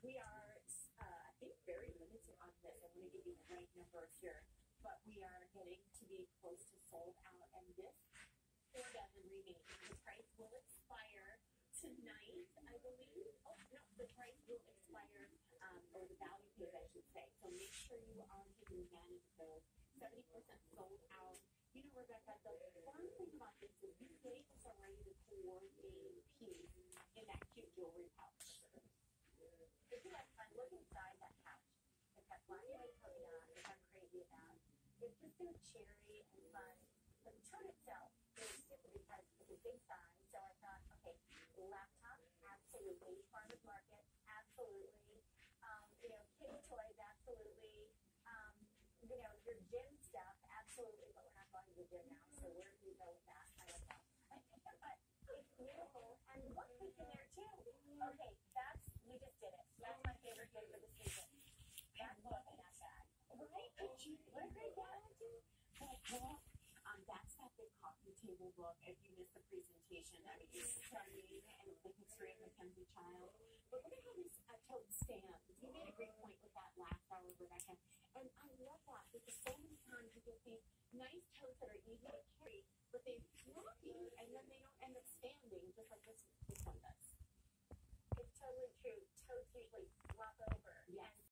We are, I think, very limited on this. I'm going to give you the right number here, but we are getting to be close to sold out, and this 4 dozen remaining. The price will expire tonight, I believe. Oh, no, the price will expire, or the value paid, I should say. So make sure you are taking advantage of those. 70% sold out. You know, Rebecca, the fun thing about this is these labels are ready to coordinate piece in that cute jewelry pouch. If you have fun, look inside that pouch. It's got black and white Korea, which I'm crazy about. It's just so cherry and fun. But the tote itself is stupid because it's a big size. So I thought, okay, laptop, absolutely. Farmers market, absolutely. Kitty toys, absolutely. Your gym stuff, absolutely. But we're not going to the gym now, so where do you go with that? I don't know. But it's beautiful. And look, who's in there too. Okay, we just did it. That's my favorite gift for the season. That's looking at that. Right? What a great bag. That's that big coffee table book. If you missed the presentation, I mean, it's stunning, and the history of Mackenzie Child. But look at how this tote stands. You made a great point with that last hour, Rebecca. And I love that because so many times you get these nice totes that are easy to carry, but they floppy, and then they don't end up standing just like this one does. It's totally true. Totes usually